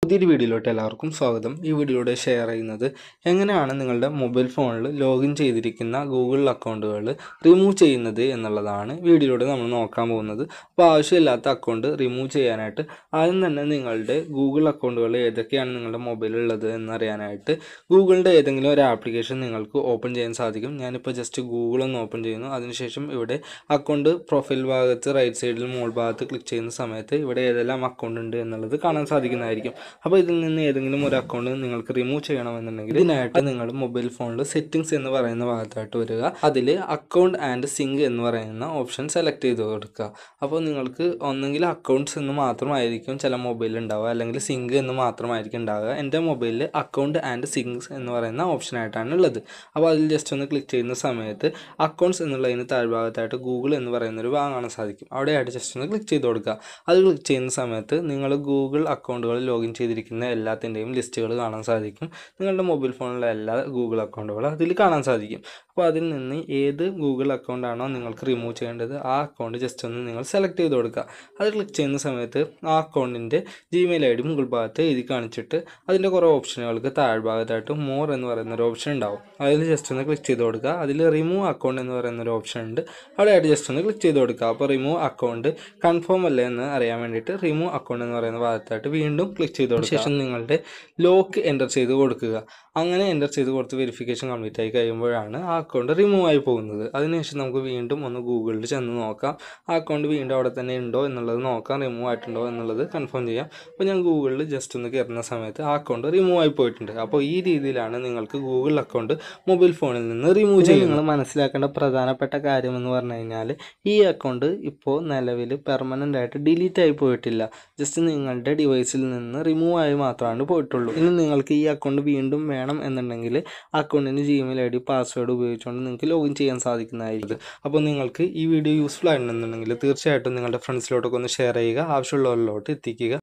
പുതിയൊരു വീഡിയോയിലോട്ട് എല്ലാവർക്കും സ്വാഗതം. ഈ വീഡിയോയുടെ ഷെയർ ചെയ്യുന്നത് എങ്ങനെയാണ് നിങ്ങളുടെ മൊബൈൽ ഫോണിൽ ലോഗിൻ ചെയ്തിരിക്കുന്ന ഗൂഗിൾ അക്കൗണ്ടുകൾ റിമൂവ് ചെയ്യുന്നത് എന്നുള്ളതാണ് വീഡിയോയിലൂടെ നമ്മൾ നോക്കാൻ പോകുന്നത്. അപ്പോൾ ആവശ്യമില്ലാത്ത അക്കൗണ്ട് റിമൂവ് ചെയ്യാനായിട്ട് ആദ്യം തന്നെ നിങ്ങളുടെ ഗൂഗിൾ അക്കൗണ്ടുകൾ ഏതൊക്കെയാണ് നിങ്ങളുടെ മൊബൈലിൽ ഉള്ളത് എന്നറിയാനായിട്ട് ഗൂഗിളിൻ്റെ ഏതെങ്കിലും ഒരു ആപ്ലിക്കേഷൻ നിങ്ങൾക്ക് ഓപ്പൺ ചെയ്യാൻ സാധിക്കും. ഞാനിപ്പോൾ ജസ്റ്റ് ഗൂഗിൾ ഒന്ന് ഓപ്പൺ ചെയ്യുന്നു. അതിനുശേഷം ഇവിടെ അക്കൗണ്ട് പ്രൊഫൈൽ ഭാഗത്ത് റൈറ്റ് സൈഡിൽ മുകൾ ഭാഗത്ത് ക്ലിക്ക് ചെയ്യുന്ന സമയത്ത് ഇവിടെ ഏതെല്ലാം അക്കൗണ്ട് ഉണ്ട് എന്നുള്ളത് കാണാൻ സാധിക്കുന്നതായിരിക്കും. അപ്പോൾ ഇതിൽ നിന്ന് ഏതെങ്കിലും ഒരു അക്കൗണ്ട് നിങ്ങൾക്ക് റിമൂവ് ചെയ്യണമെന്നുണ്ടെങ്കിൽ ഇതിനായിട്ട് നിങ്ങൾ മൊബൈൽ ഫോണിൽ സെറ്റിംഗ്സ് എന്ന് പറയുന്ന ഭാഗത്തായിട്ട് വരിക. അതിൽ അക്കൗണ്ട് ആൻഡ് സിങ്ക് എന്ന് പറയുന്ന ഓപ്ഷൻ സെലക്ട് ചെയ്ത് കൊടുക്കുക. അപ്പോൾ നിങ്ങൾക്ക് ഒന്നെങ്കിൽ അക്കൗണ്ട്സ് എന്ന് മാത്രമായിരിക്കും ചില മൊബൈലിൽ ഉണ്ടാവുക, അല്ലെങ്കിൽ സിങ്ക് എന്ന് മാത്രമായിരിക്കും ഉണ്ടാവുക. എൻ്റെ മൊബൈലിൽ അക്കൗണ്ട് ആൻഡ് സിങ്ക്സ് എന്ന് പറയുന്ന ഓപ്ഷനായിട്ടാണ് ഉള്ളത്. അപ്പോൾ അതിൽ ജസ്റ്റ് ഒന്ന് ക്ലിക്ക് ചെയ്യുന്ന സമയത്ത് അക്കൗണ്ട്സ് എന്നുള്ളതിന് താഴ്ഭാഗത്തായിട്ട് ഗൂഗിൾ എന്ന് പറയുന്നൊരു ഭാഗം കാണാൻ സാധിക്കും. അവിടെയായിട്ട് ജസ്റ്റ് ഒന്ന് ക്ലിക്ക് ചെയ്ത് കൊടുക്കുക. അത് ക്ലിക്ക് ചെയ്യുന്ന സമയത്ത് നിങ്ങൾ ഗൂഗിൾ അക്കൗണ്ടുകൾ ലോഗിൻ ചെയ്തിരിക്കുന്ന എല്ലാത്തിൻ്റെയും ലിസ്റ്റുകൾ കാണാൻ സാധിക്കും. നിങ്ങളുടെ മൊബൈൽ ഫോണിലെ എല്ലാ ഗൂഗിൾ അക്കൗണ്ടുകളും അതിൽ കാണാൻ സാധിക്കും. അപ്പോൾ അതിൽ നിന്ന് ഏത് ഗൂഗിൾ അക്കൗണ്ടാണോ നിങ്ങൾക്ക് റിമൂവ് ചെയ്യേണ്ടത് ആ അക്കൗണ്ട് ജസ്റ്റ് ഒന്ന് നിങ്ങൾ സെലക്ട് ചെയ്ത് കൊടുക്കുക. അത് ക്ലിക്ക് ചെയ്യുന്ന സമയത്ത് ആ അക്കൗണ്ടിൻ്റെ ജിമെയിൽ ID മുകൾ ഭാഗത്ത് എഴുതി കാണിച്ചിട്ട് അതിൻ്റെ കുറേ ഓപ്ഷനുകൾക്ക് താഴ്ഭാഗത്തായിട്ട് മോർ എന്ന് പറയുന്നൊരു ഓപ്ഷൻ ഉണ്ടാവും. അതിൽ ജസ്റ്റ് ഒന്ന് ക്ലിക്ക് ചെയ്ത് കൊടുക്കുക. അതിൽ റിമൂവ് അക്കൗണ്ട് എന്ന് പറയുന്നൊരു ഓപ്ഷൻ ഉണ്ട്. അവിടെയായിട്ട് ജസ്റ്റ് ഒന്ന് ക്ലിക്ക് ചെയ്ത് കൊടുക്കുക. അപ്പോൾ റിമൂവ് അക്കൗണ്ട് കൺഫേം അല്ലേ എന്ന് അറിയാൻ വേണ്ടിയിട്ട് റിമൂവ് അക്കൗണ്ട് എന്ന് പറയുന്ന ഭാഗത്തായിട്ട് വീണ്ടും ക്ലിക്ക് ചെയ്ത് കൊടുക്കുക. ശേഷം നിങ്ങളുടെ ലോക്ക് എൻ്റർ ചെയ്ത് കൊടുക്കുക. അങ്ങനെ എൻ്റർ ചെയ്ത് കൊടുത്ത് വെരിഫിക്കേഷൻ കംപ്ലീറ്റ് ആയി കഴിയുമ്പോഴാണ് ആ അക്കൗണ്ട് റിമൂവ് ആയി പോകുന്നത്. അതിനുശേഷം നമുക്ക് വീണ്ടും ഒന്ന് ഗൂഗിളിൽ ചെന്ന് നോക്കാം. ആ അക്കൗണ്ട് വീണ്ടും അവിടെ തന്നെ ഉണ്ടോ എന്നുള്ളത് നോക്കാം, റിമൂവ് ആയിട്ടുണ്ടോ എന്നുള്ളത് കൺഫേം ചെയ്യാം. അപ്പോൾ ഞാൻ ഗൂഗിളിൽ ജസ്റ്റ് ഒന്ന് കയറുന്ന സമയത്ത് ആ അക്കൗണ്ട് റിമൂവ് ആയി പോയിട്ടുണ്ട്. അപ്പോൾ ഈ രീതിയിലാണ് നിങ്ങൾക്ക് ഗൂഗിൾ അക്കൗണ്ട് മൊബൈൽ ഫോണിൽ നിന്ന് റിമൂവ് ചെയ്യുന്നത്. നിങ്ങൾ മനസ്സിലാക്കേണ്ട പ്രധാനപ്പെട്ട കാര്യം എന്ന് പറഞ്ഞു കഴിഞ്ഞാൽ ഈ അക്കൗണ്ട് ഇപ്പോൾ നിലവിൽ പെർമനൻ്റ് ആയിട്ട് ഡിലീറ്റ് ആയി പോയിട്ടില്ല. ജസ്റ്റ് നിങ്ങളുടെ ഡിവൈസിൽ നിന്ന് റിമൂവ് ആയി മാത്രമാണ് പോയിട്ടുള്ളൂ. ഇനി നിങ്ങൾക്ക് ഈ അക്കൗണ്ട് വീണ്ടും വേണം എന്നുണ്ടെങ്കിൽ അക്കൗണ്ടിന് ജിമെയിൽ ID പാസ്വേഡ് ഉപയോഗിച്ചുകൊണ്ട് നിങ്ങൾക്ക് ലോഗിൻ ചെയ്യാൻ സാധിക്കുന്നതായിരിക്കും. അപ്പോൾ നിങ്ങൾക്ക് ഈ വീഡിയോ യൂസ്ഫുൾ ആയിട്ടുണ്ടെന്നുണ്ടെങ്കിൽ തീർച്ചയായിട്ടും നിങ്ങളുടെ ഫ്രണ്ട്സിലോട്ടൊക്കെ ഒന്ന് ഷെയർ ചെയ്യുക, ആവശ്യമുള്ളവരിലോട്ട് എത്തിക്കുക.